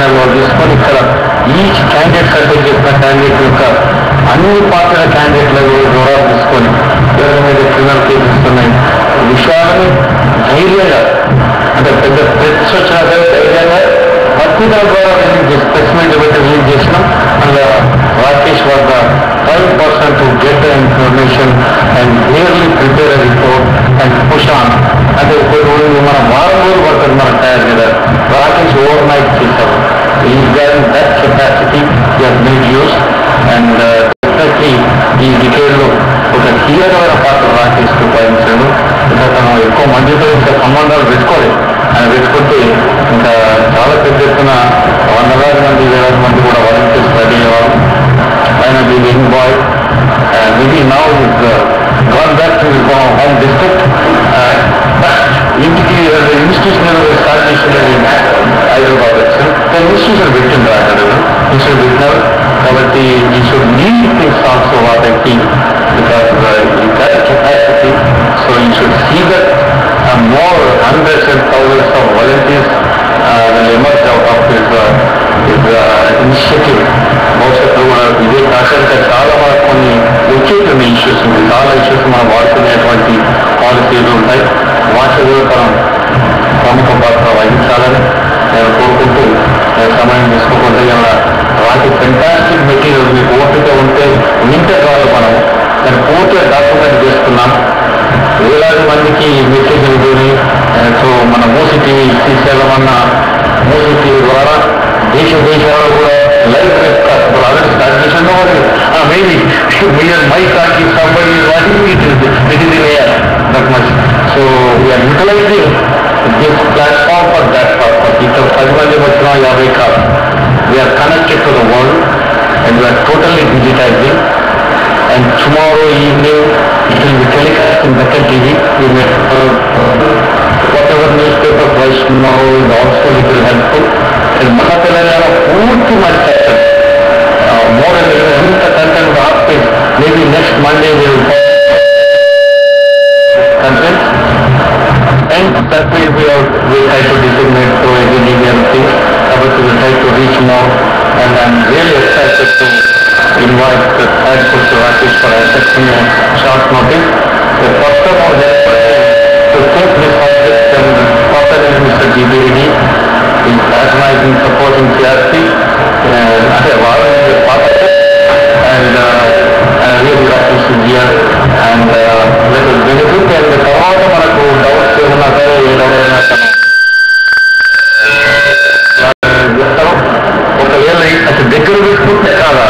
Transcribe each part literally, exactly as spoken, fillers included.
ప్యానెల్లో తీసుకొని ఇక్కడ each candidate కంటే చెప్పిన క్యాండిడేట్ యొక్క అన్ని పాత్ర క్యాండిడేట్ల వివరాలు తీసుకొని ఎవరి మీద క్రిమినల్ కేసు ఇస్తున్నాయి విషయాలని ధైర్యంగా అంటే పెద్ద ప్రెస్ వచ్చినా సరే ధైర్యంగా పత్రికల ద్వారా రిలీజ్ చేసి ప్రెస్ మీట్ పెట్టి రిలీజ్ చేసినాం. అందులో రాకేష్ వద్ద five percent to get the information and clearly prepare a report and push on అంటే కొన్ని రోజులు మనం వారం రోజులు పడుతుంది మనకు తయారు కదా. రాకేష్ ఓవర్ నైట్ చేశారు. ఈ that capacity made use and definitely ఈ డికేడ్లో ఒక కీలకమైన పాత్ర రాకేష్ ఉపయోగించాడు. ఇంకా తను ఎక్కువ మందితో ఇంకా సంబంధాలు పెట్టుకోలేదు. ఆయన పెట్టుకుంటే ఇంకా చాలా పెద్ద ఎత్తున వందలాది మంది వేలాది మంది కూడా వాలంటీర్స్ రెడీ అయ్యేవారు. ఆయన the young boy maybe now is gone back to his home district. ఇంటికి ఇన్స్టిట్యూషన్ స్టార్ట్ చేసినది హైదరాబాద్ వచ్చి ఇన్స్టిట్యూషన్ పెట్టింది అక్కడ ఇన్స్టిట్యూట్ పెట్టినారు. కాబట్టి ఈ should lead things also what I think because you got capacity so you should see that more hundreds and thousands of volunteers uh, will emerge out of this, uh, this uh, initiative. భవిష్యత్తు కూడా ఇదే కాకుండా చాలా వరకు కొన్ని వచ్చేటువంటి issues ఉంది. చాలా ఇష్యూస్ మనం వాడుకునేటువంటి పాలసీలు ఉంటాయి. వాటి కూడా మనం ప్రముఖ పాత్ర వహించాలని నేను కోరుకుంటూ నేను సమయం తీసుకోకుండా ఇలా వాటి ఫెంటాస్టిక్ మెటీరియల్ మీకు ఓపిక ఉంటే వింటే కాదు మనం నేను పూర్తిగా డాక్యుమెంట్ చేసుకున్నాం. వేలాది మందికి మెసేజ్లు కూడా సో మన మూసీటీవీ తీసేయాలన్న మూసీటీవీ ద్వారా దేశ దేశాల్లో కూడా లైవ్ వెబ్కాస్ట్ ఆల్రెడీ స్టార్ట్ చేసిన మేబీ మీరు my start somebody that much so we are utilising this platform for that purpose. ఇక్కడ పది మంది వచ్చిన యాభై కాదు we are connected to the world and we are totally digitising. And tomorrow evening it will be telecast in Better T V. We will uh, whatever newspaper price tomorrow is also it will helpful. And Mahapelana too much content. Uh, more than the content after maybe next Monday we will content. And that way we are we try to designate to any other things. But we will try to reach more. And I'm really excited to invite the third person Rakesh for accepting a short notice. The first of all that to take this subject and Doctor Mister G B Reddy is organizing, supporting C R P and I have already part of it and uh, I really Rakesh is here and uh, let us benefit and the తర్వాత మనకు doubts ఏమన్నా సరే ఏ doubt ఒకవేళ అసలు దగ్గర పెట్టుకుంటే కాదా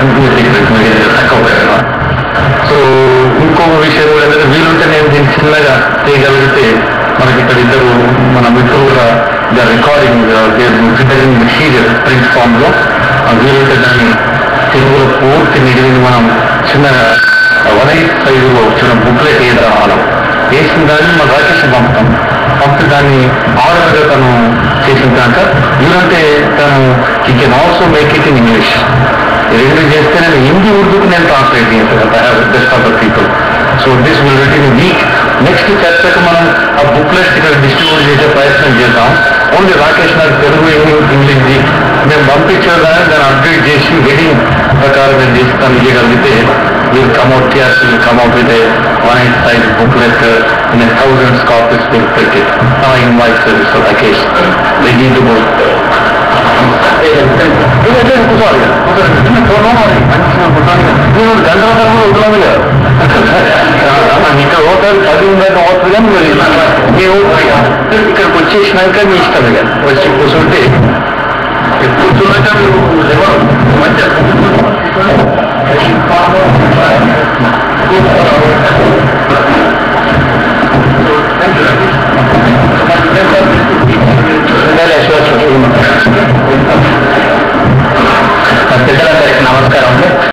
so ఇంకొక విషయం కూడా ఏంటంటే వీలుంటే నేను దీన్ని చిన్నగా చేయగలిగితే మనకి ఇక్కడ ఇద్దరు మన మిత్రులు కూడా the recording material print form లో వీలుంటే దాన్ని తెలుగులో పూర్తి మిగిలిన మనం చిన్నగా వన్ ఎయిట్ సైజులో చిన్న బుక్లెట్ వేయడం మనం వేసిన దాన్ని మన రాకేష్ పంపుతాం. పంపి దాన్ని ఆర్డర్గా తను చేసిన దాకా వీలుంటే తను ఈ can also make it in English. రెండు చేస్తే నేను హిందీ ఉర్దూకు నేను ట్రాన్స్లేట్ చేస్తాను I have best of the people. So this will write in week. Next చర్చకు మనం ఆ బుక్లెట్స్ ఇక్కడ డిస్ట్రిబ్యూట్ చేసే ప్రయత్నం చేద్దాం. ఓన్లీ రాకేష్ నాకు తెలుగు ఇంగ్లీష్ది మేము పంపించేదాన్ని దాన్ని అప్డేట్ చేసి వెడ్డింగ్ ప్రకారం నేను చేసి తను ఇవ్వగలిగితే will come out here, will come out with a one inch size booklet uh, in a thousands copies being printed. Now I invite uh, Mister Rakesh, ready to go. ఇక్కడ hotel పది ఉందని అవసరం ఇక్కడికి వచ్చేసినాక మీ ఇష్టం ఇక వచ్చి కూర్చుంటే